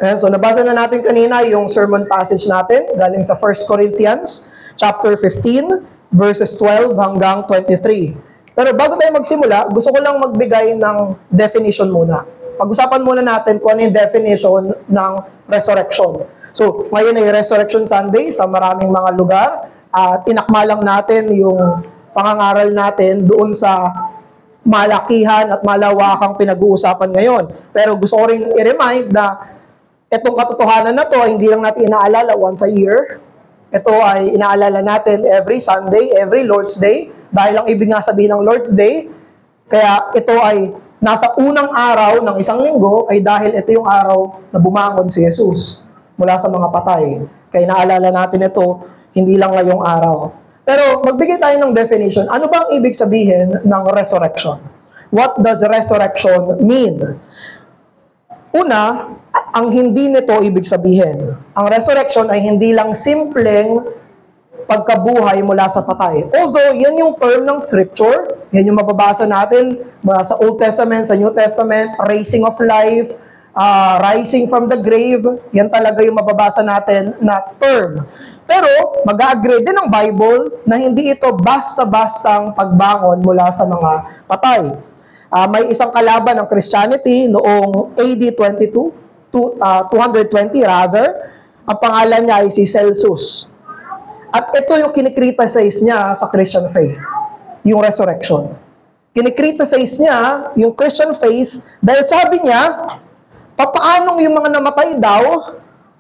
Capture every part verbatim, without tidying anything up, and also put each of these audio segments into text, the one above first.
Ayan, so nabasa na natin kanina yung sermon passage natin galing sa First Corinthians chapter fifteen verses twelve hanggang twenty-three. Pero bago tayo magsimula, gusto ko lang magbigay ng definition muna. Pag-usapan muna natin kung ano yung definition ng resurrection. So, ngayon ay Resurrection Sunday sa maraming mga lugar. Uh, tinakma lang natin yung pangangaral natin doon sa malakihan at malawakang pinag-uusapan ngayon. Pero gusto ko rin i-remind na itong katotohanan na to, hindi lang natin inaalala once a year. Ito ay inaalala natin every Sunday, every Lord's Day. Dahil ang ibig nga sabihin ng Lord's Day, kaya ito ay nasa unang araw ng isang linggo, ay dahil ito yung araw na bumangon si Jesus mula sa mga patay. Kaya inaalala natin ito, hindi lang ngayong araw. Pero magbigay tayo ng definition. Ano bang ibig sabihin ng resurrection? What does resurrection mean? Una, ang hindi nito ibig sabihin. Ang resurrection ay hindi lang simpleng pagkabuhay mula sa patay. Although, yan yung term ng scripture, yan yung mababasa natin mula sa Old Testament, sa New Testament, raising of life, uh, rising from the grave, yan talaga yung mababasa natin na term. Pero, mag-agree din ang Bible na hindi ito basta-bastang pagbangon mula sa mga patay. Uh, may isang kalaban ng Christianity noong A D twenty-two, to, uh, two twenty rather, ang pangalan niya ay si Celsus. At ito yung kinikriticize niya sa Christian faith, yung resurrection. Kinikriticize niya yung Christian faith dahil sabi niya, papaanong yung mga namatay daw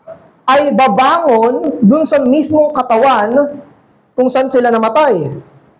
ay babangon dun sa mismong katawan kung saan sila namatay.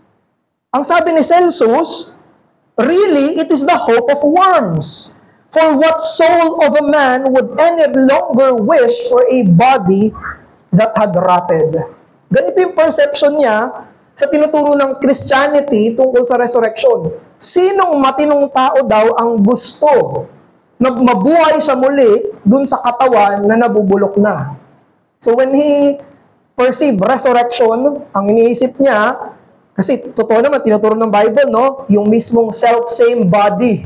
Ang sabi ni Celsus, really, it is the hope of worms. For what soul of a man would any longer wish for a body that had rotted? Ganito yung perception niya sa tinuturo ng Christianity tungkol sa resurrection. Sinong matinong tao daw ang gusto na mabuhay siya muli dun sa katawan na nabubulok na? So when he perceived resurrection, ang iniisip niya, kasi totoo naman, tinuturo ng Bible, no? Yung mismong self-same body,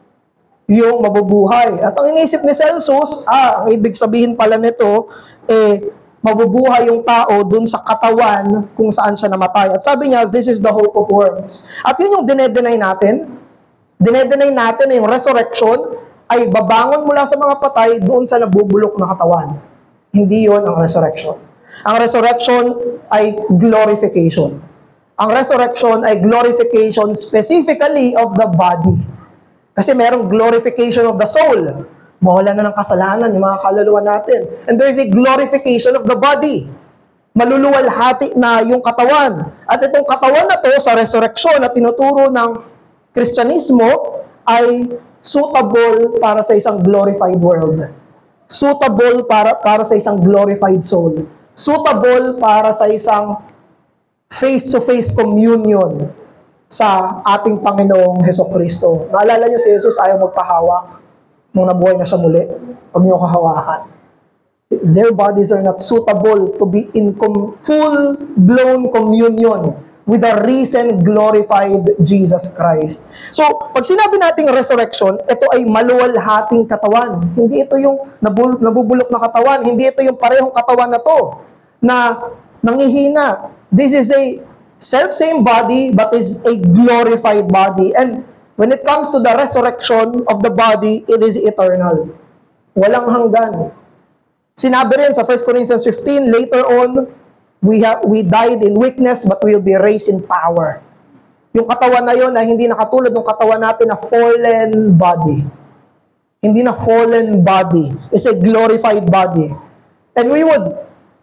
yung mabubuhay. At ang iniisip ni Celsus, ah, ang ibig sabihin pala nito, eh, mabubuhay yung tao dun sa katawan kung saan siya namatay. At sabi niya, this is the hope of worms. At yun yung dinedenay natin. Dinedenay natin na yung resurrection ay babangon mula sa mga patay doon sa nabubulok na katawan. Hindi yun ang resurrection. Ang resurrection ay glorification. Ang resurrection ay glorification specifically of the body. Kasi merong glorification of the soul. Mawala na ng kasalanan yung mga kaluluwa natin. And there is a glorification of the body. Maluluwalhati na yung katawan. At itong katawan na to sa resurrection na tinuturo ng Kristyanismo ay suitable para sa isang glorified world. Suitable para, para sa isang glorified soul. Suitable para sa isang face-to-face communion sa ating Panginoong Hesukristo. Naalala niyo si Jesus ayaw magpahawak nung nabuhay na siya muli. Huwag niyo kahawakan. Their bodies are not suitable to be in com- full-blown communion with the risen, glorified Jesus Christ. So, pag sinabi nating resurrection, ito ay maluwalhating katawan. Hindi ito yung nabul- nabubulok na katawan. Hindi ito yung parehong katawan na to na nangihina. This is a self-same body but is a glorified body. And when it comes to the resurrection of the body, it is eternal. Walang hanggan. Sinabi rin sa First Corinthians fifteen, later on, we have we died in weakness but we will be raised in power. Yung katawan na yun ay hindi nakatulad ng katawan natin na fallen body. Hindi na fallen body. It's a glorified body. And we would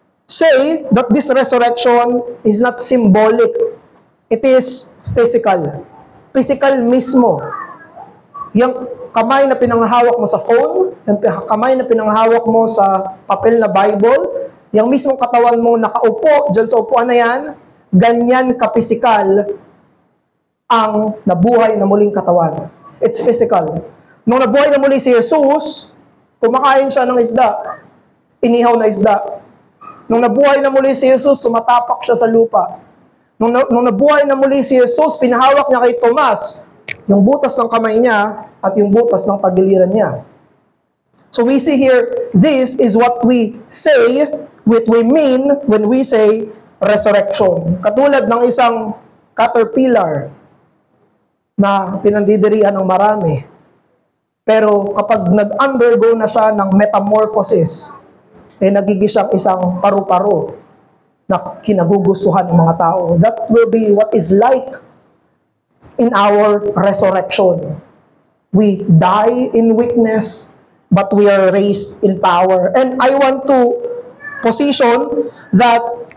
say that this resurrection is not symbolic. It is physical. Physical mismo. Yung kamay na pinanghawak mo sa phone, yung kamay na pinanghawak mo sa papel na Bible, yung mismong katawan mo nakaupo dyan sa upuan na yan, ganyan ka-physical ang nabuhay na muling katawan. It's physical. Nung nabuhay na muli si Jesus, kumakain siya ng isda, inihaw na isda. Nung nabuhay na muli si Jesus, tumatapak siya sa lupa. Nung, nung nabuhay na muli si Jesus, pinahawak niya kay Tomas yung butas ng kamay niya at yung butas ng tagiliran niya. So we see here, this is what we say, what we mean when we say resurrection. Katulad ng isang caterpillar na pinandidirian ng marami. Pero kapag nag-undergo na siya ng metamorphosis, eh nagiging siyang isang paru-paro na kinagugustuhan ng mga tao. That will be what is like in our resurrection. We die in weakness, but we are raised in power. And I want to position that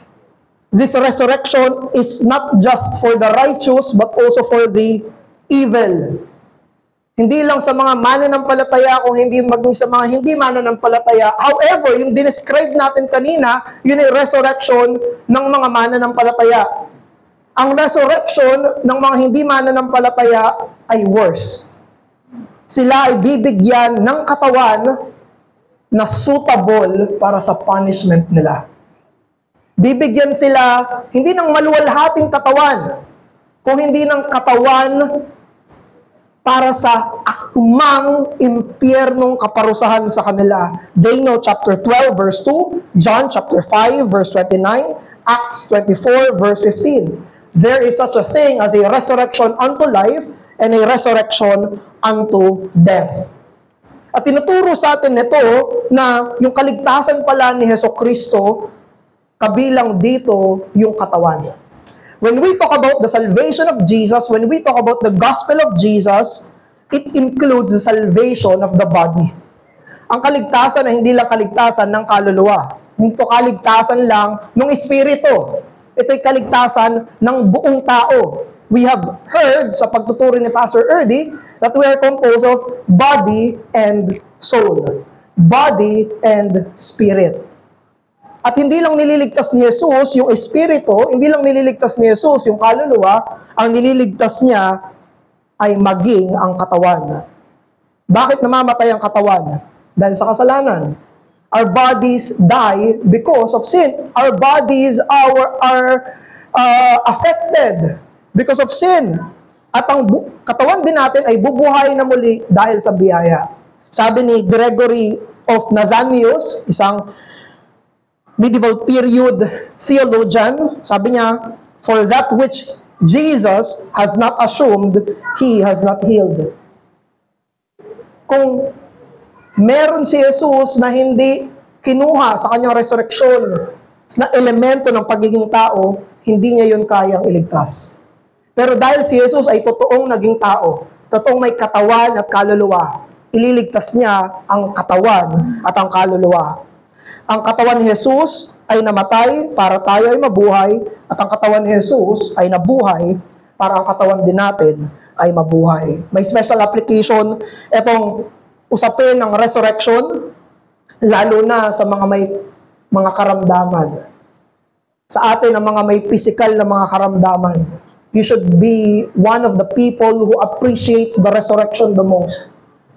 this resurrection is not just for the righteous, but also for the evil. Hindi lang sa mga mananampalataya, kung hindi maging sa mga hindi mananampalataya. However, yung dinescribe natin kanina, yun ay resurrection ng mga mananampalataya. Ang resurrection ng mga hindi mananampalataya ay worse. Sila ay bibigyan ng katawan na suitable para sa punishment nila. Bibigyan sila hindi ng maluwalhating katawan, kung hindi ng katawan para sa akmang impyernong kaparusahan sa kanila. Daniel chapter twelve verse two, John chapter five verse twenty-nine, Acts twenty-four verse fifteen. There is such a thing as a resurrection unto life and a resurrection unto death. At tinuturo sa atin nito na yung kaligtasan pala ni Hesukristo, kabilang dito yung katawan. When we talk about the salvation of Jesus, when we talk about the gospel of Jesus, it includes the salvation of the body. Ang kaligtasan ay hindi lang kaligtasan ng kaluluwa. Hindi ito kaligtasan lang ng espiritu. Ito'y kaligtasan ng buong tao. We have heard sa pagtuturo ni Pastor Erdy that we are composed of body and soul. Body and spirit. At hindi lang nililigtas ni Jesus yung espiritu, hindi lang nililigtas ni Jesus yung kaluluwa, ang nililigtas niya ay maging ang katawan. Bakit namamatay ang katawan? Dahil sa kasalanan. Our bodies die because of sin. Our bodies are, are uh, affected because of sin. At ang katawan din natin ay bubuhay na muli dahil sa biyaya. Sabi ni Gregory of Nazianzus, isang medieval period theologian, sabi niya, for that which Jesus has not assumed, He has not healed. Kung meron si Jesus na hindi kinuha sa kanyang resurrection na elemento ng pagiging tao, hindi niya yun kayang iligtas. Pero dahil si Jesus ay totoong naging tao, totoong may katawan at kaluluwa, ililigtas niya ang katawan at ang kaluluwa. Ang katawan ni Jesus ay namatay para tayo ay mabuhay, at ang katawan ni Jesus ay nabuhay para ang katawan din natin ay mabuhay. May special application itong usapin ng resurrection, lalo na sa mga may mga karamdaman. Sa atin, ang mga may physical na mga karamdaman, you should be one of the people who appreciates the resurrection the most.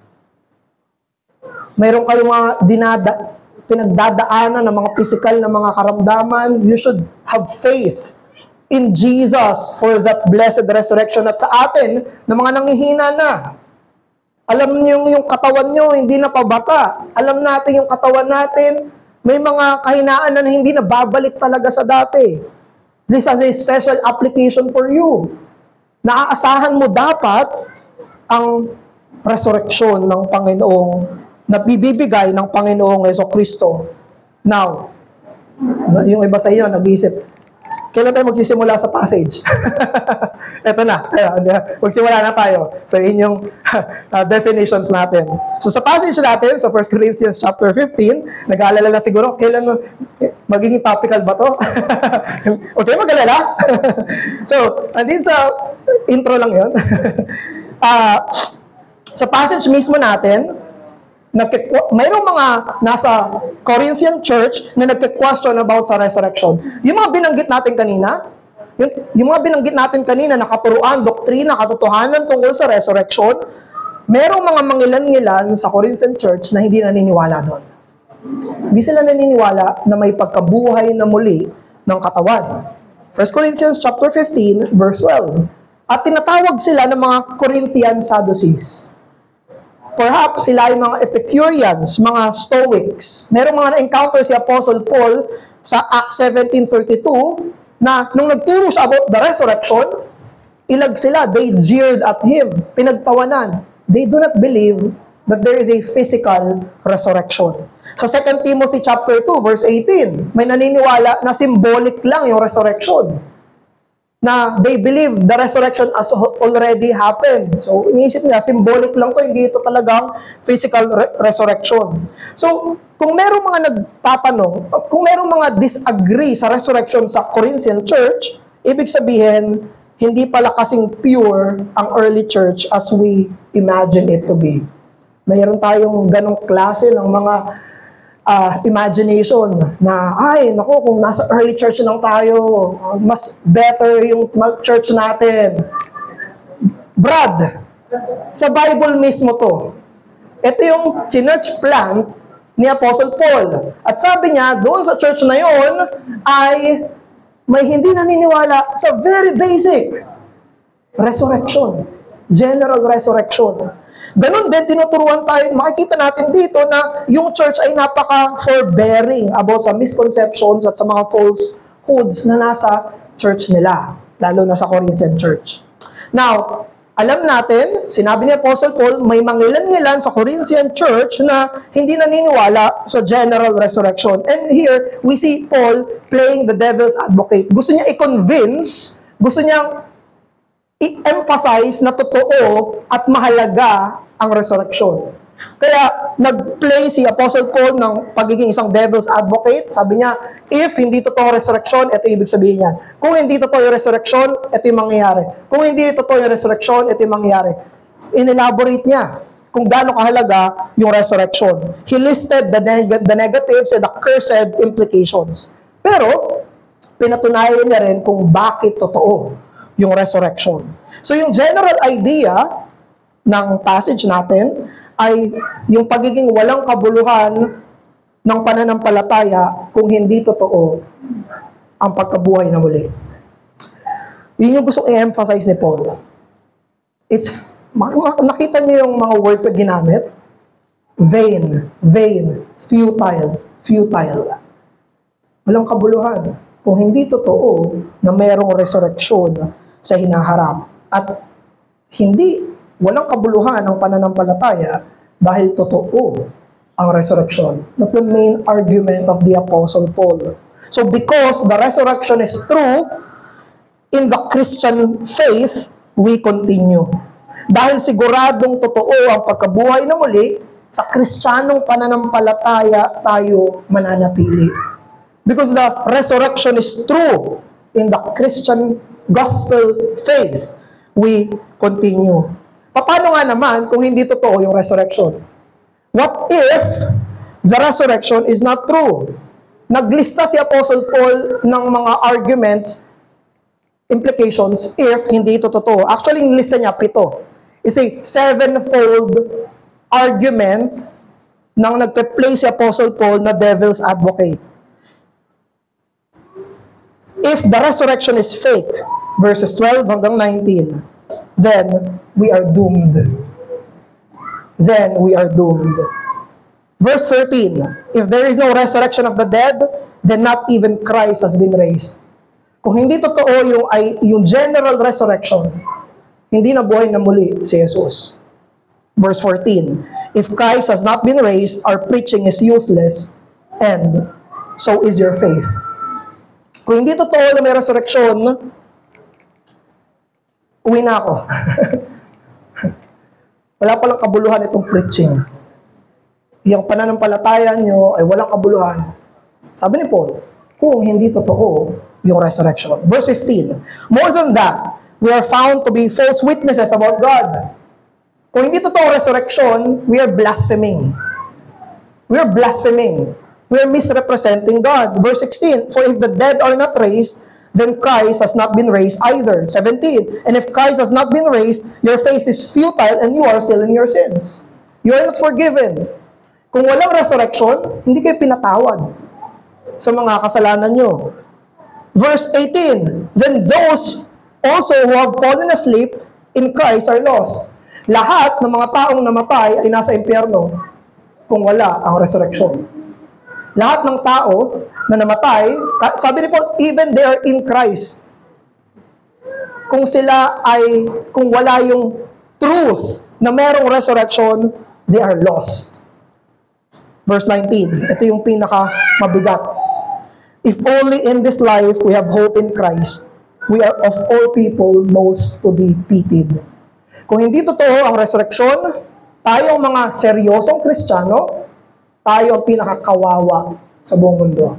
Mayroon kayong mga dinada, pinagdadaanan ng mga physical na mga karamdaman, you should have faith in Jesus for that blessed resurrection. At sa atin, na mga nanghihina na, alam niyo yung katawan nyo, hindi na pabata. Alam natin yung katawan natin, may mga kahinaan na hindi na babalik talaga sa dati. This has a special application for you. Naaasahan mo dapat ang resurrection ng Panginoong na bibigay ng Panginoong Hesukristo. Now, yung iba sa inyo nag-iisip, kailan tayo magsisimula sa passage? Ito na, magsimula na tayo. So, yun yung uh, definitions natin. So, sa passage natin, sa First Corinthians chapter fifteen, nag-aalala na siguro, kailan magiging topical ba to? Okay, mag-alala? So, andin sa intro lang yun. uh, sa passage mismo natin, mayroong mga nasa Corinthian church na nagke-question about sa resurrection. Yung mga binanggit natin kanina, yung, yung mga binanggit natin kanina na katuruan, doktrina, katotohanan tungkol sa resurrection, mayroong mga mangilan-ngilan sa Corinthian church na hindi naniniwala doon. Hindi sila naniniwala na may pagkabuhay na muli ng katawan. First Corinthians chapter fifteen, verse twelve. At tinatawag sila ng mga Corinthian Sadducees. Perhaps sila yung mga Epicureans, mga Stoics. Merong mga na-encounter si Apostle Paul sa Acts seventeen thirty-two na nung nagturo siya about the resurrection, ilag sila, they jeered at him, pinagtawanan. They do not believe that there is a physical resurrection. Sa Second Timothy chapter two verse eighteen, may naniniwala na symbolic lang yung resurrection. Na they believe the resurrection has already happened. So, iniisip nila, symbolic lang to, hindi ito talagang physical re- resurrection. So, kung merong mga nagtatanong, kung merong mga disagree sa resurrection sa Corinthian church, ibig sabihin, hindi pala kasing pure ang early church as we imagine it to be. Mayroon tayong ganong klase ng mga Uh, imagination na, ay, naku, kung nasa early church lang tayo, uh, mas better yung church natin. Brad, sa Bible mismo to. Ito yung church plant ni Apostle Paul. At sabi niya, doon sa church na yon ay may hindi naniniwala sa very basic resurrection. General resurrection. Ganon din, tinuturuan tayo, makikita natin dito na yung church ay napaka-forbearing about sa misconceptions at sa mga falsehoods na nasa church nila, lalo na sa Corinthian church. Now, alam natin, sinabi ni Apostle Paul, may mangilan-ngilan sa Corinthian church na hindi naniniwala sa general resurrection. And here, we see Paul playing the devil's advocate. Gusto niya i-convince, gusto niyang i-emphasize na totoo at mahalaga ang resurrection. Kaya, nag-play si Apostle Paul ng pagiging isang devil's advocate. Sabi niya, if hindi totoo resurrection, ito ibig sabihin niyan. Kung hindi totoo yung resurrection, ito yung mangyayari. Kung hindi totoo yung resurrection, ito yung mangyayari. In-elaborate niya kung gaano kahalaga yung resurrection. He listed the, neg- the negatives and the cursed implications. Pero, pinatunayan niya rin kung bakit totoo yung resurrection. So yung general idea ng passage natin ay yung pagiging walang kabuluhan ng pananampalataya kung hindi totoo ang pagkabuhay na muli. Yun yung gusto i-emphasize ni Paul. It's, nakita niyo yung mga words na ginamit? Vain, vain, futile, futile. Walang kabuluhan kung hindi totoo na mayroong resurrection sa hinaharap. At hindi, walang kabuluhan ang pananampalataya dahil totoo ang resurrection. That's the main argument of the Apostle Paul. So because the resurrection is true, in the Christian faith, we continue. Dahil siguradong totoo ang pagkabuhay na muli, sa Kristiyanong pananampalataya tayo mananatili. Because the resurrection is true in the Christian gospel faith, we continue. Paano nga naman kung hindi totoo yung resurrection? What if the resurrection is not true? Naglista si Apostle Paul ng mga arguments, implications, if hindi ito totoo. Actually, nilista niya pito. It's a sevenfold argument nang nagpe-play si Apostle Paul na devil's advocate. If the resurrection is fake, verses twelve hanggang nineteen, then we are doomed. Then we are doomed. Verse thirteen, if there is no resurrection of the dead, then not even Christ has been raised. Kung hindi totoo yung, ay, yung general resurrection, hindi na buhay na muli si Jesus. Verse fourteen, if Christ has not been raised, our preaching is useless, and so is your faith. Kung hindi totoo na may resurrection, uwi na ako. Wala palang kabuluhan itong preaching. Yung pananampalataya nyo ay walang kabuluhan. Sabi ni Paul, kung hindi totoo yung resurrection. Verse fifteen, more than that, we are found to be false witnesses about God. Kung hindi totoo resurrection, we are blaspheming. We are blaspheming. We are misrepresenting God. Verse sixteen, for if the dead are not raised, then Christ has not been raised either. seventeen, and if Christ has not been raised, your faith is futile and you are still in your sins. You are not forgiven. Kung walang resurrection, hindi kayo pinatawad sa mga kasalanan nyo. Verse eighteen, then those also who have fallen asleep in Christ are lost. Lahat ng mga taong namatay ay nasa impyerno kung wala ang resurrection. Lahat ng tao na namatay, sabi ni Paul, even they are in Christ. Kung sila ay, kung wala yung truth na merong resurrection, they are lost. Verse nineteen, ito yung pinaka mabigat. If only in this life we have hope in Christ, we are of all people most to be pitied. Kung hindi totoo ang resurrection, tayong mga seryosong Kristiyano, tayo ang pinakakawawa sa buong mundo.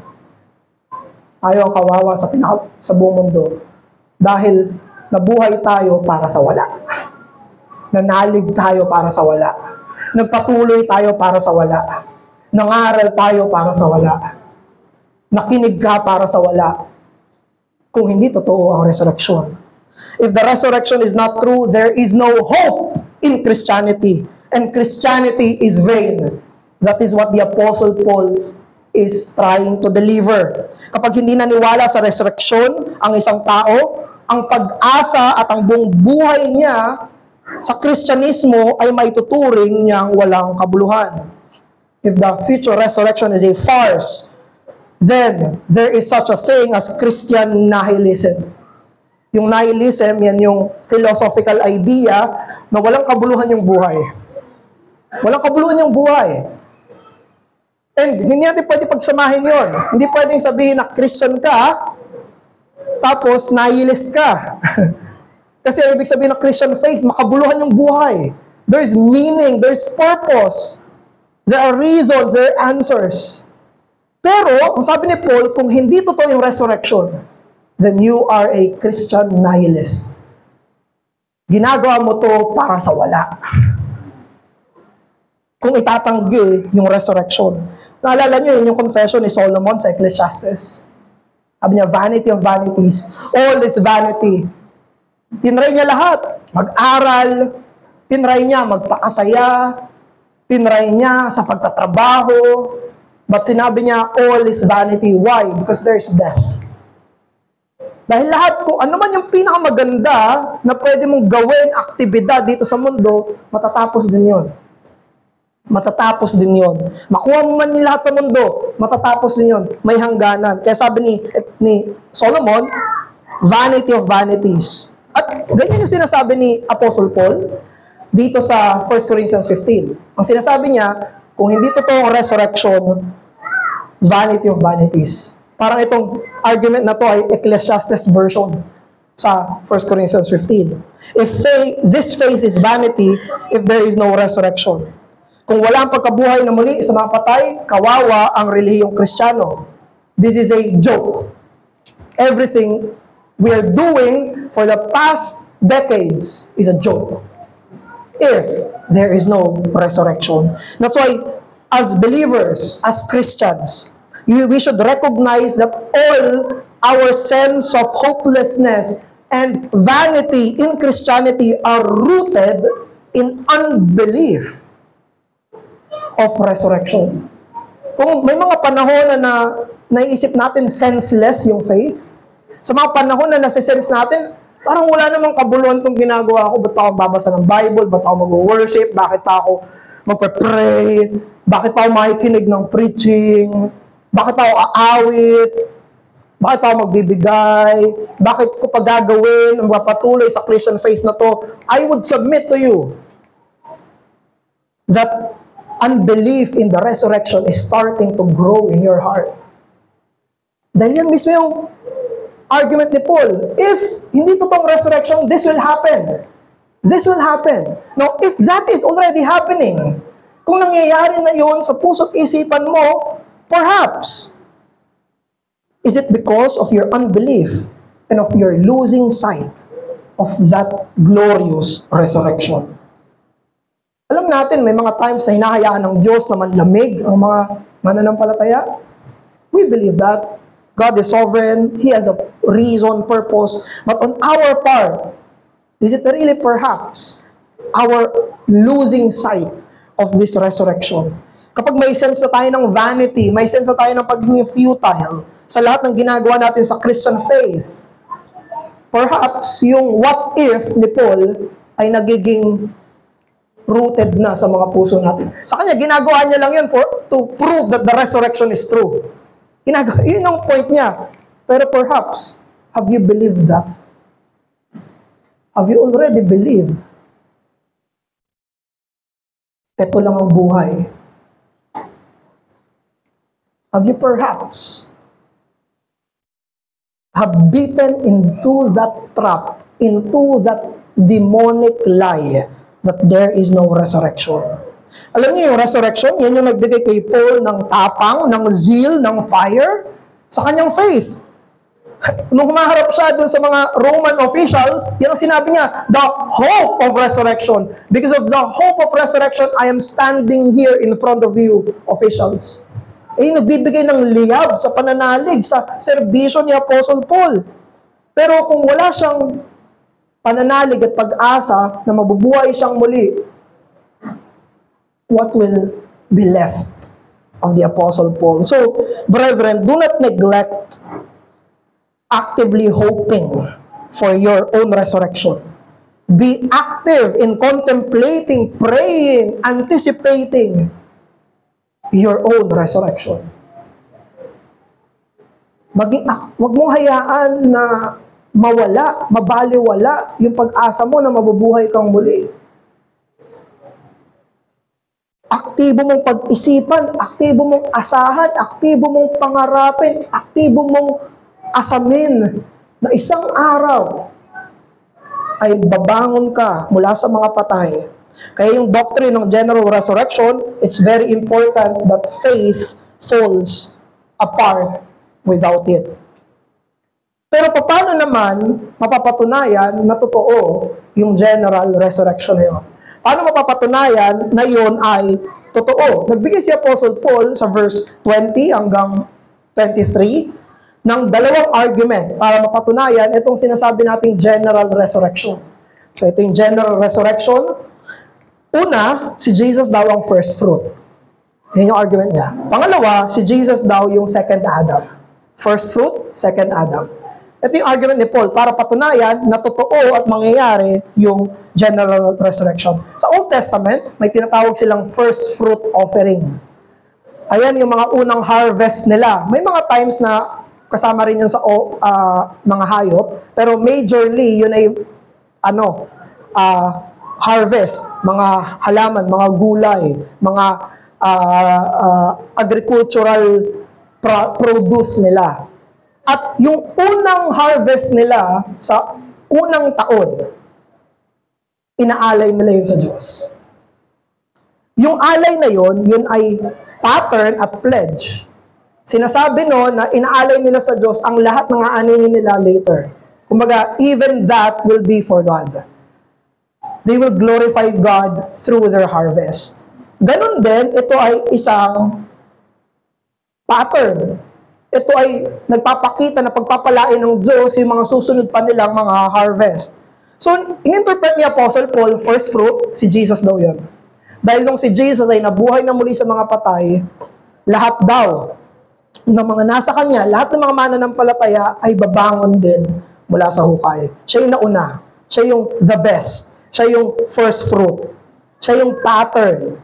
Tayo ang kawawa sa, pinaka, sa buong mundo. Dahil nabuhay tayo para sa wala. Nanalig tayo para sa wala. Nagpatuloy tayo para sa wala. Nangaral tayo para sa wala. Nakinig ka para sa wala. Kung hindi totoo ang resurrection. If the resurrection is not true, there is no hope in Christianity. And Christianity is vain. That is what the Apostle Paul is trying to deliver. Kapag hindi naniwala sa resurrection ang isang tao, ang pag-asa at ang buong buhay niya sa Kristyanismo ay may tuturing niyang walang kabuluhan. If the future resurrection is a farce, then there is such a thing as Christian nihilism. Yung nihilism, yan yung philosophical idea na walang kabuluhan yung buhay. Walang kabuluhan yung buhay. And hindi natin pwede pagsamahin yon. Hindi pwedeng sabihin na Christian ka, tapos nihilist ka. Kasi ang ibig sabihin ng Christian faith, makabuluhan yung buhay. There is meaning, there is purpose. There are reasons, there are answers. Pero, ang sabi ni Paul, kung hindi totoo yung resurrection, then you are a Christian nihilist. Ginagawa mo to para sa wala. Kung itatanggi yung resurrection. Naalala nyo yun yung confession ni Solomon sa Ecclesiastes. Sabi niya, vanity of vanities. All is vanity. Tinry niya lahat. Mag-aral. Tinry niya magpakasaya. Tinry niya sa pagtatrabaho. But sinabi niya, all is vanity. Why? Because there is death. Dahil lahat, kung ano man yung pinakamaganda na pwede mong gawin, aktibidad dito sa mundo, matatapos din yun. Matatapos din yon. Makuha mo man lahat sa mundo, matatapos din yon. May hangganan. Kaya sabi ni, ni Solomon, vanity of vanities. At ganyan yung sinasabi ni Apostle Paul dito sa First Corinthians fifteen. Ang sinasabi niya, kung hindi totoo ang resurrection, vanity of vanities. Parang itong argument na to ay Ecclesiastes version sa First Corinthians fifteen. If faith, this faith is vanity if there is no resurrection. Kung wala ang pagkabuhay na muli sa mga patay, kawawa ang relihiyong Kristiyano. This is a joke. Everything we are doing for the past decades is a joke. If there is no resurrection. That's why, as believers, as Christians, we should recognize that all our sense of hopelessness and vanity in Christianity are rooted in unbelief of resurrection. Kung may mga panahon na, na naiisip natin senseless yung faith, sa mga panahon na nasisense natin, parang wala namang kabuluhan itong ginagawa ko, ba't pa ako babasa ng Bible, ba't ako mag-worship, bakit pa ako magpe-pray, bakit pa ako makikinig ng preaching, bakit pa ako aawit, bakit pa ako magbibigay, bakit ko pa gagawin, ang mapatuloy sa Christian faith na to. I would submit to you that unbelief in the resurrection is starting to grow in your heart. Dahil yan mismo yung argument ni Paul. If hindi totoong resurrection, this will happen. This will happen. Now, if that is already happening, kung nangyayari na yun sa puso't isipan mo, perhaps, is it because of your unbelief and of your losing sight of that glorious resurrection? Alam natin, may mga times na hinahayaan ng Diyos na manlamig ang mga mananampalataya. We believe that. God is sovereign. He has a reason, purpose. But on our part, is it really perhaps our losing sight of this resurrection? Kapag may sense na tayo ng vanity, may sense na tayo ng pagiging futile sa lahat ng ginagawa natin sa Christian faith, perhaps yung what if ni Paul ay nagiging rooted na sa mga puso natin. Sa kanya, ginagawa niya lang yun for, to prove that the resurrection is true. Ginagawa, yun ang point niya. Pero perhaps, have you believed that? Have you already believed? Ito lang ang buhay. Have you perhaps have bitten into that trap, into that demonic lie that there is no resurrection? Alam niyo yung resurrection, yan yung nagbigay kay Paul ng tapang, ng zeal, ng fire sa kanyang faith. Nung humaharap siya dun sa mga Roman officials, yan ang sinabi niya, the hope of resurrection. Because of the hope of resurrection, I am standing here in front of you, officials. Eh, nagbibigay ng liyab sa pananalig, sa serbisyo ni Apostle Paul. Pero kung wala siyang pananalig at pag-asa na mabubuhay siyang muli, what will be left of the Apostle Paul? So, brethren, do not neglect actively hoping for your own resurrection. Be active in contemplating, praying, anticipating your own resurrection. Maging, wag mong hayaan na mawala, mabaliwala yung pag-asa mo na mabubuhay kang muli. Aktibo mong pag-isipan, aktibo mong asahan, aktibo mong pangarapin, aktibo mong asamin na isang araw ay babangon ka mula sa mga patay. Kaya yung doctrine ng general resurrection, it's very important that faith falls apart without it. Pero paano naman mapapatunayan na totoo yung general resurrection na yun? Paano mapapatunayan na yun ay totoo? Nagbigay si Apostle Paul sa verse twenty hanggang twenty-three ng dalawang argument para mapatunayan itong sinasabi nating general resurrection. So ito yung general resurrection. Una, si Jesus daw ang first fruit. Yan yung argument niya. Pangalawa, si Jesus daw yung second Adam. First fruit, second Adam. Ito yung argument ni Paul para patunayan na totoo at mangyayari yung general resurrection. Sa Old Testament, may tinatawag silang first fruit offering. Ayan yung mga unang harvest nila. May mga times na kasama rin yun sa uh, mga hayop, pero majorly yun ay ano, uh, harvest, mga halaman, mga gulay, mga uh, uh, agricultural pro- produce nila. At yung unang harvest nila sa unang taon, inaalay nila yun sa Diyos. Yung alay na yun, yun ay pattern at pledge. Sinasabi no na inaalay nila sa Diyos ang lahat ng aanihin nila later. Kumbaga, even that will be for God. They will glorify God through their harvest. Ganon din, ito ay isang pattern. Ito ay nagpapakita na pagpapalain ng Diyos yung mga susunod pa nilang mga harvest. So, in-interpret ni Apostle Paul, first fruit, si Jesus daw yun. Dahil nung si Jesus ay nabuhay na muli sa mga patay, lahat daw ng mga nasa kanya, lahat ng mga mananampalataya ay babangon din mula sa hukay. Siya yung nauna. Siya yung the best. Siya yung first fruit. Siya yung pattern.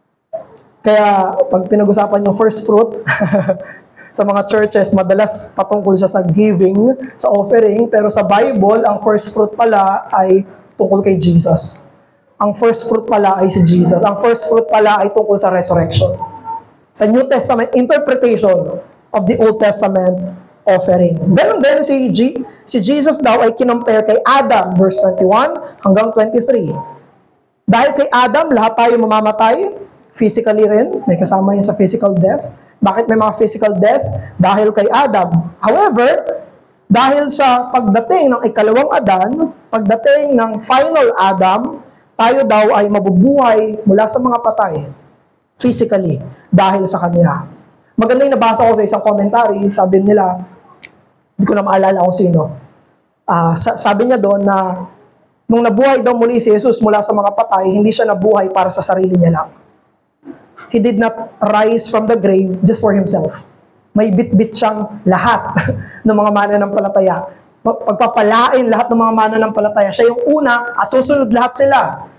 Kaya, pag pinag-usapan yung first fruit, sa mga churches, madalas patungkol siya sa giving, sa offering, pero sa Bible, ang first fruit pala ay tungkol kay Jesus. Ang first fruit pala ay si Jesus. Ang first fruit pala ay tungkol sa resurrection. Sa New Testament, interpretation of the Old Testament offering. Ganon din si, G, si Jesus daw ay kinompare kay Adam, verse twenty-one hanggang twenty-three. Dahil kay Adam, lahat tayo mamamatay, physically rin, may kasama yun sa physical death. Bakit may mga physical death? Dahil kay Adam. However, dahil sa pagdating ng ikalawang Adan, pagdating ng final Adam, tayo daw ay mabubuhay mula sa mga patay, physically, dahil sa Kanya. Maganda yung nabasa ko sa isang commentary, sabi nila, hindi ko na maalala kung sino. Uh, sabi niya doon na nung nabuhay daw muli si Jesus mula sa mga patay, hindi siya nabuhay para sa sarili niya lang. He did not rise from the grave just for himself. May bit-bit siyang lahat ng mga mananampalataya. Pagpapalain lahat ng mga mananampalataya. Siya yung una at susunod lahat sila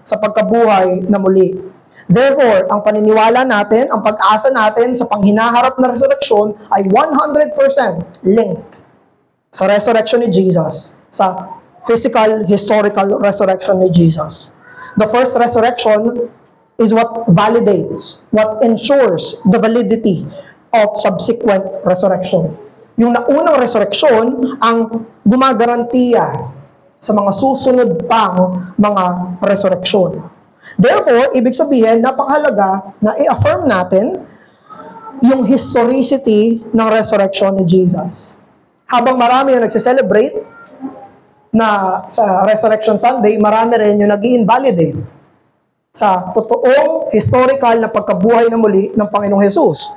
sa pagkabuhay na muli. Therefore, ang paniniwala natin, ang pag-asa natin sa panghinaharap na resurrection ay one hundred percent linked sa resurrection ni Jesus, sa physical, historical resurrection ni Jesus. The first resurrection is what validates, what ensures the validity of subsequent resurrection. Yung naunang resurrection ang gumagarantiya sa mga susunod pang mga resurrection. Therefore, ibig sabihin, napakahalaga na i-affirm natin yung historicity ng resurrection ni Jesus. Habang marami yung nagse-celebrate na sa Resurrection Sunday, marami rin yung nag-i-invalidate sa totoong historical na pagkabuhay na muli ng Panginoong Hesus.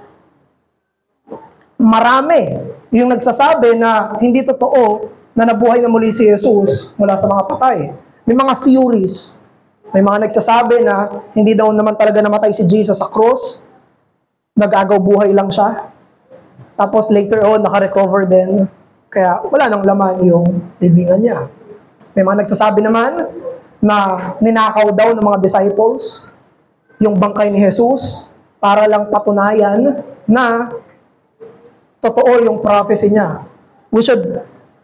Marami yung nagsasabi na hindi totoo na nabuhay na muli si Jesus mula sa mga patay. May mga theories. May mga nagsasabi na hindi daw naman talaga namatay si Jesus sa cross. Nag-agaw buhay lang siya. Tapos later on, naka-recover din. Kaya wala nang laman yung libingan niya. May mga nagsasabi naman na ninakaw daw ng mga disciples yung bangkay ni Jesus para lang patunayan na totoo yung prophecy niya. We should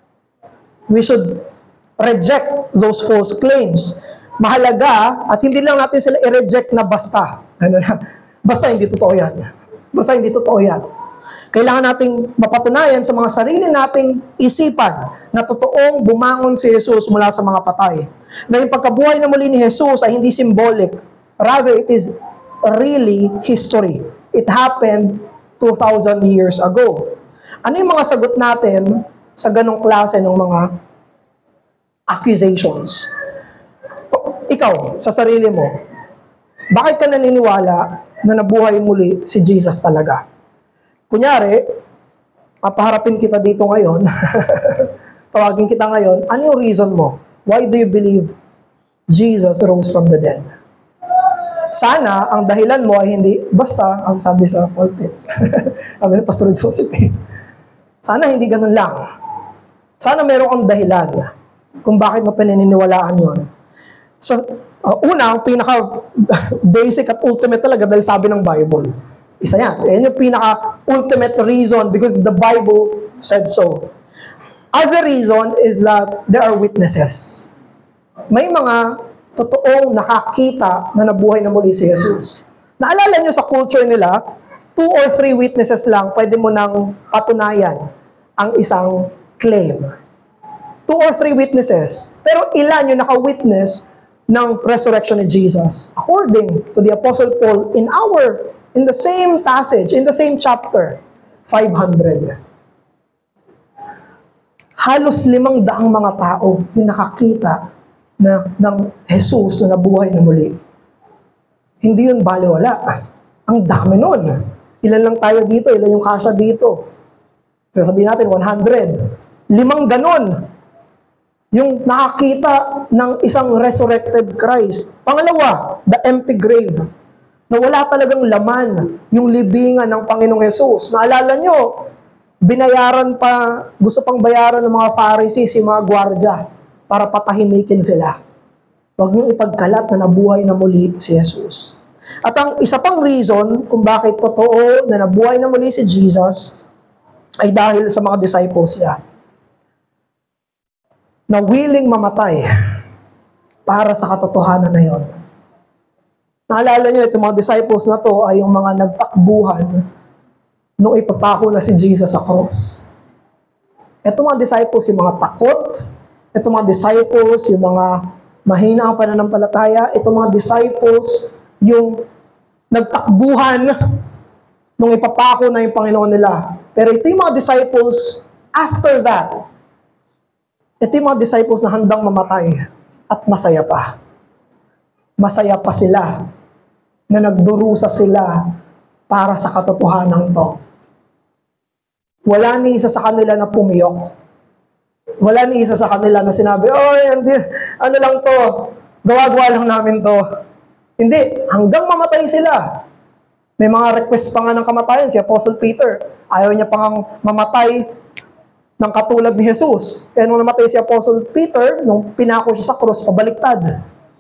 we should reject those false claims. Mahalaga at hindi lang natin sila i-reject na basta. Ano na? Basta hindi totoo yan. Basta hindi totoo yan. Kailangan nating mapatunayan sa mga sarili nating isipan na totoong bumangon si Jesus mula sa mga patay. Na yung pagkabuhay na muli ni Jesus ay hindi symbolic. Rather, it is really history. It happened two thousand years ago. Ano yung mga sagot natin sa ganong klase ng mga accusations? Ikaw, sa sarili mo, bakit ka naniniwala na nabuhay muli si Jesus talaga? Kunyari, papaharapin kita dito ngayon, tawagin kita ngayon, ano yung reason mo? Why do you believe Jesus rose from the dead? Sana, ang dahilan mo ay hindi, basta, ang sabi sa pulpit, sabi ni Pastor Joseph, eh, sana hindi ganun lang. Sana meron kang dahilan kung bakit mo pinaniniwalaan yon. So, uh, una, ang pinaka-basic at ultimate talaga dahil sabi ng Bible. Isa yan. Yan yung pinaka-ultimate reason because the Bible said so. Other reason is that there are witnesses. May mga totoong nakakita na nabuhay na muli si Jesus. Naalala nyo sa culture nila, two or three witnesses lang, pwede mo nang patunayan ang isang claim. Two or three witnesses. Pero ilan yung naka-witness ng resurrection ni Jesus? According to the Apostle Paul, in our, in the same passage, in the same chapter, five hundred. Halos limang daang mga tao yung nakakita na, ng Jesus na nabuhay na muli. Hindi yun baliwala. Ang dami nun. Ilan lang tayo dito, ilan yung kasya dito. Sasabihin natin, one hundred. Limang ganon. Yung nakakita ng isang resurrected Christ. Pangalawa, the empty grave. Na wala talagang laman yung libingan ng Panginoong Hesus. Naalala nyo, binayaran pa, gusto pang bayaran ng mga Pharisees, yung mga gwardya, para patahimikin sila. Huwag niyong ipagkalat na nabuhay na muli si Jesus. At ang isa pang reason kung bakit totoo na nabuhay na muli si Jesus ay dahil sa mga disciples niya na willing mamatay para sa katotohanan na yon. Naalala niyo, itong mga disciples na to ay yung mga nagtakbuhan nung ipapako na si Jesus sa cross. Itong mga disciples, yung mga takot. Itong mga disciples, yung mga mahina ang pananampalataya. Itong mga disciples, yung nagtakbuhan nung ipapako na yung Panginoon nila. Pero ito yung mga disciples after that. Ito yung mga disciples na handang mamatay at masaya pa. Masaya pa sila na nagdurusa sila para sa katotohanan to. Wala ni isa sa kanila na pumiyok. Wala ni isa sa kanila na sinabi, oh, hindi, ano lang to, gawa-gawa lang namin to. Hindi, hanggang mamatay sila. May mga request pa nga ng kamatayan, si Apostle Peter. Ayaw niya pang mamatay ng katulad ni Jesus. Kaya nung namatay si Apostle Peter, nung pinako siya sa cross, pabaliktad.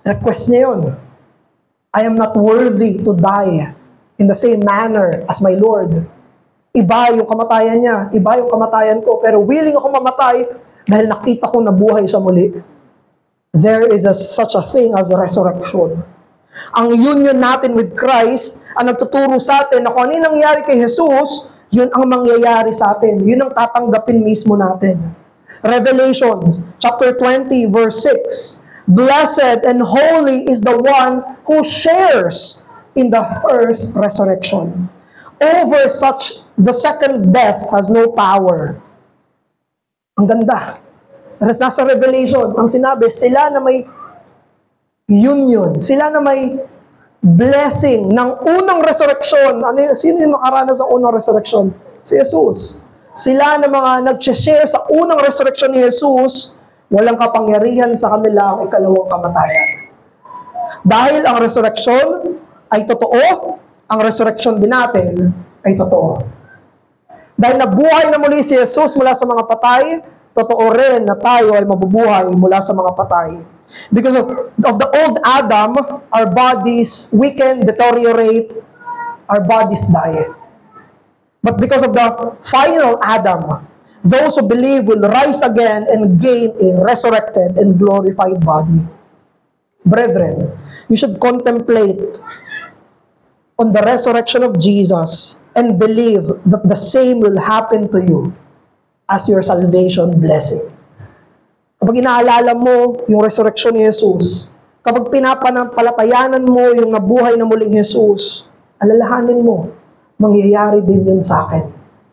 Request niya yun. I am not worthy to die in the same manner as my Lord. Iba yung kamatayan niya, iba yung kamatayan ko, pero willing ako mamatay dahil nakita ko na buhay siya muli. There is a, such a thing as a resurrection. Ang union natin with Christ ang nagtuturo sa atin na kung ano yung nangyari kay Jesus, yun ang mangyayari sa atin. Yun ang tatanggapin mismo natin. Revelation chapter twenty verse six. Blessed and holy is the one who shares in the first resurrection. Over such, the second death has no power. Ang ganda. Nasa Revelation, ang sinabi, sila na may union, sila na may blessing ng unang resurrection. Ano yun? Sino yung nakaranas sa unang resurrection? Si Jesus. Sila na mga nag-share sa unang resurrection ni Jesus, walang kapangyarihan sa kanila ang ikalawang kamatayan. Dahil ang resurrection ay totoo, ang resurrection din natin ay totoo. Dahil nabuhay na muli si Jesus mula sa mga patay, totoo rin na tayo ay mabubuhay mula sa mga patay. Because of, of the old Adam, our bodies weaken, deteriorate, our bodies die. But because of the final Adam, those who believe will rise again and gain a resurrected and glorified body. Brethren, you should contemplate on the resurrection of Jesus and believe that the same will happen to you as your salvation blessing. Kapag inaalala mo yung resurrection ni Jesus, kapag pinapanampalatayanan mo yung nabuhay na muling Jesus, alalahanin mo, mangyayari din yun sa akin.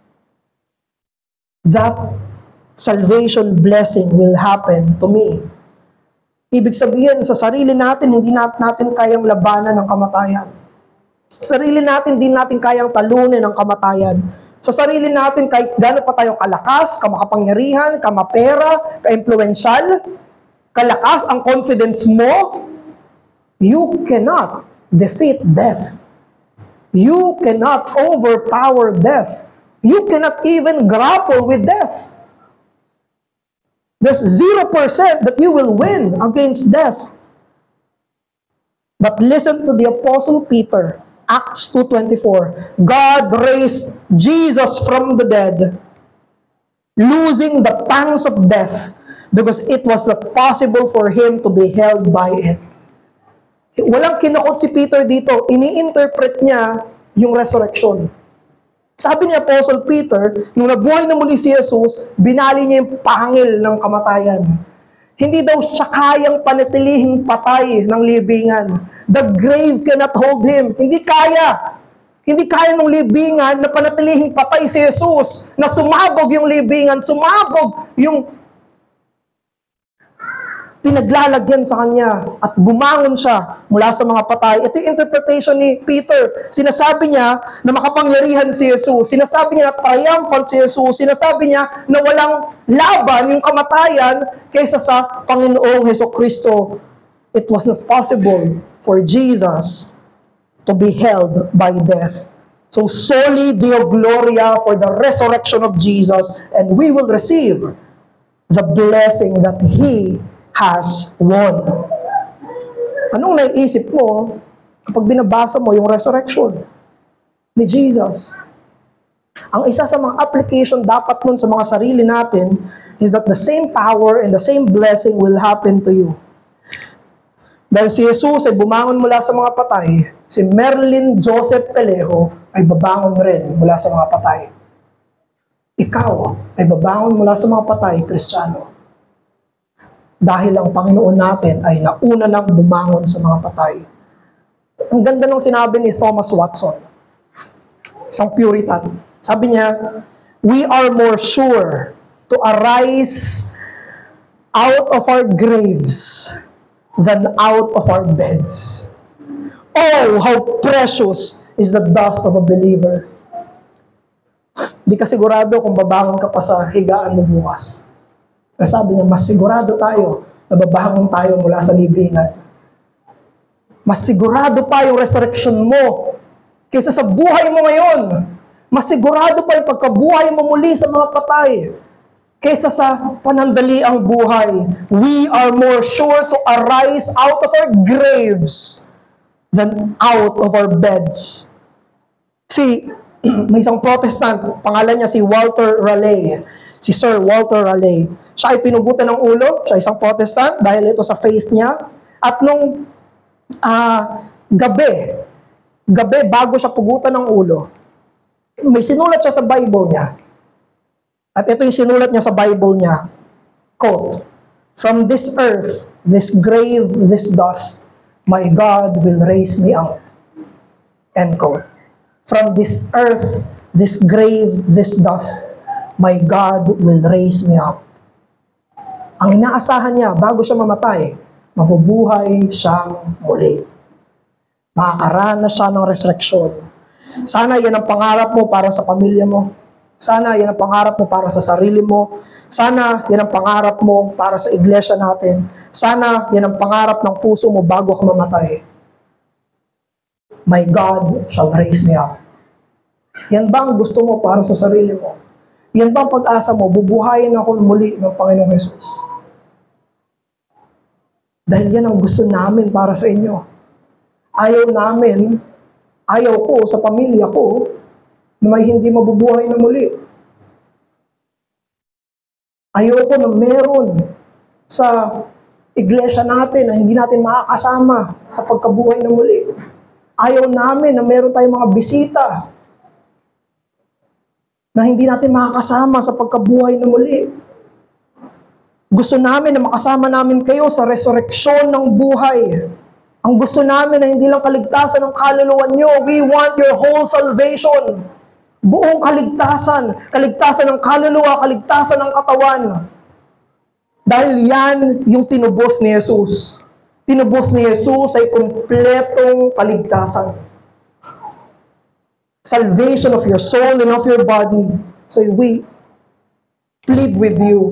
That salvation blessing will happen to me. Ibig sabihin, sa sarili natin, hindi natin kayang labanan ng kamatayan. Sa sarili natin, hindi natin kayang talunin ng kamatayan. Sa sarili natin, kahit gano'n pa tayo kalakas, kamakapangyarihan, kamapera, ka-influential, kalakas ang confidence mo, you cannot defeat death. You cannot overpower death. You cannot even grapple with death. There's zero percent that you will win against death. But listen to the Apostle Peter, Acts two twenty-four. God raised Jesus from the dead, losing the pangs of death, because it was not possible for him to be held by it. Walang kinukot si Peter dito. Ini-interpret niya yung resurrection. Sabi ni Apostle Peter, nung nabuhay na muli si Jesus, binali niya yung pangil ng kamatayan. Hindi daw siya kayang panatilihing patay ng libingan. The grave cannot hold him. Hindi kaya. Hindi kaya ng libingan na panatilihing patay si Jesus, na sumabog yung libingan, sumabog yung pinaglalagyan sa kanya at bumangon siya mula sa mga patay. Ito yung interpretation ni Peter. Sinasabi niya na makapangyarihan si Jesus. Sinasabi niya na triumphant si Jesus. Sinasabi niya na walang laban yung kamatayan kaysa sa Panginoong Hesukristo. It was not possible for Jesus to be held by death. So soli Deo Gloria for the resurrection of Jesus, and we will receive the blessing that He has won. Anong naiisip mo kapag binabasa mo yung resurrection ni Jesus? Ang isa sa mga application dapat nun sa mga sarili natin is that the same power and the same blessing will happen to you. Dahil si Jesus ay bumangon mula sa mga patay, si Merlin Joseph Pelejo ay babangon rin mula sa mga patay. Ikaw ay babangon mula sa mga patay, Kristiyano. Dahil ang Panginoon natin ay nauna nang bumangon sa mga patay. Ang ganda nung sinabi ni Thomas Watson, isang Puritan. Sabi niya, we are more sure to arise out of our graves than out of our beds. Oh, how precious is the dust of a believer. Di ka sigurado kung babangon ka pa sa higaan mo bukas. Pero sabi niya, mas sigurado tayo na babangon tayo mula sa libingan. Mas sigurado pa yung resurrection mo kaysa sa buhay mo ngayon. Mas sigurado pa yung pagkabuhay mo muli sa mga patay. kaysa sa panandaliang buhay. We are more sure to arise out of our graves than out of our beds. Si, may isang Protestant, pangalan niya si Walter Raleigh. Si Sir Walter Raleigh. Siya ay pinugutan ng ulo, siya isang Protestant, dahil ito sa faith niya. At nung uh, gabi, gabi bago siya pugutan ng ulo, may sinulat siya sa Bible niya. At ito yung sinulat niya sa Bible niya. Quote, "From this earth, this grave, this dust, my God will raise me up." End quote. From this earth, this grave, this dust, my God will raise me up. Ang inaasahan niya, bago siya mamatay, mabubuhay siyang muli. Makakaranas siya ng resurrection. Sana yan ang pangarap mo para sa pamilya mo. Sana yan ang pangarap mo para sa sarili mo. Sana yan ang pangarap mo para sa iglesia natin. Sana yan ang pangarap ng puso mo bago ka mamatay. My God shall raise me up. Yan ba ang gusto mo para sa sarili mo? Yan ba ang pag-asa mo? Bubuhayin ako muli ng Panginoong Jesus. Dahil yan ang gusto namin para sa inyo. Ayaw namin, ayaw ko sa pamilya ko, na may hindi mabubuhay na muli. Ayoko na meron sa iglesia natin na hindi natin makakasama sa pagkabuhay na muli. Ayaw namin na meron tayong mga bisita na hindi natin makakasama sa pagkabuhay na muli. Gusto namin na makasama namin kayo sa resurreksyon ng buhay. Ang gusto namin na hindi lang kaligtasan ng kaluluwa nyo. We want your whole salvation. Buong kaligtasan, kaligtasan ng kaluluwa, kaligtasan ng katawan. Dahil yan yung tinubos ni Jesus. Tinubos ni Jesus ay kumpletong kaligtasan. Salvation of your soul and of your body. So we plead with you.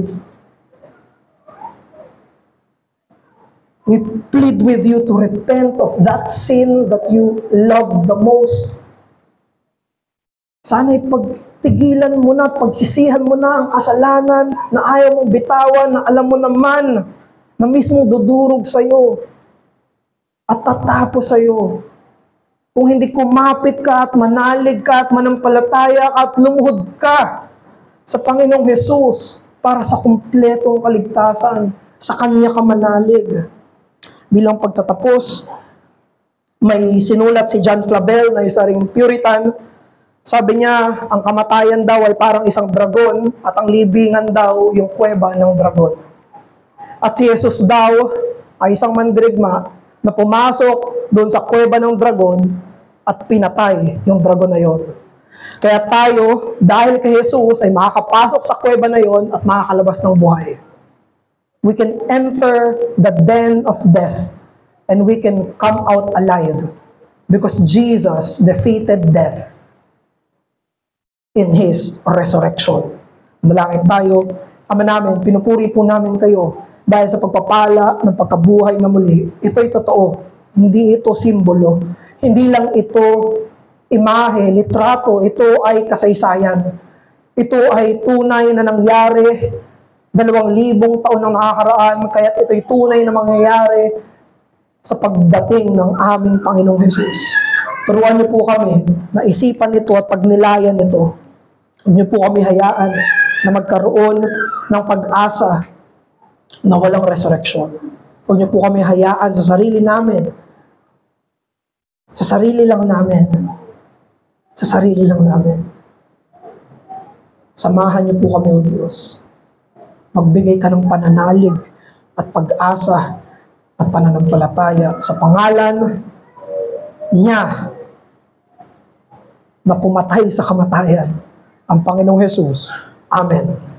We plead with you to repent of that sin that you love the most. Sana'y pagtigilan mo na at pagsisihan mo na ang kasalanan na ayaw mong bitawan, na alam mo naman na mismo dudurog sa'yo at tatapos sa'yo. Kung hindi kumapit ka at manalig ka at manampalataya ka at lumuhod ka sa Panginoong Jesus para sa kumpletong kaligtasan, sa Kanya ka manalig. Bilang pagtatapos, may sinulat si John Flavel na isa ring Puritan. Sabi niya, ang kamatayan daw ay parang isang dragon at ang libingan daw yung kuweba ng dragon. At si Jesus daw ay isang mandirigma na pumasok doon sa kuweba ng dragon at pinatay yung dragon na yon. Kaya tayo, dahil kay Jesus, ay makakapasok sa kuweba na yon at makakalabas ng buhay. We can enter the den of death and we can come out alive because Jesus defeated death in His resurrection. Malangit tayo, Ama namin, pinupuri po namin kayo dahil sa pagpapala ng pagkabuhay na muli. Ito'y totoo. Hindi ito simbolo. Hindi lang ito imahe, litrato. Ito ay kasaysayan. Ito ay tunay na nangyari dalawang libong taon ang nakakaraan, kaya't ito'y tunay na mangyayari sa pagdating ng aming Panginoong Jesus. Turuan niyo po kami na isipan ito at pagnilayan ito. Huwag niyo po kami hayaan na magkaroon ng pag-asa na walang resurrection. Huwag niyo po kami hayaan sa sarili namin. Sa sarili lang namin. Sa sarili lang namin. Samahan niyo po kami, O Diyos. Magbigay ka ng pananalig at pag-asa at pananampalataya sa pangalan niya na pumatay sa kamatayan, ang Panginoong Jesus. Amen.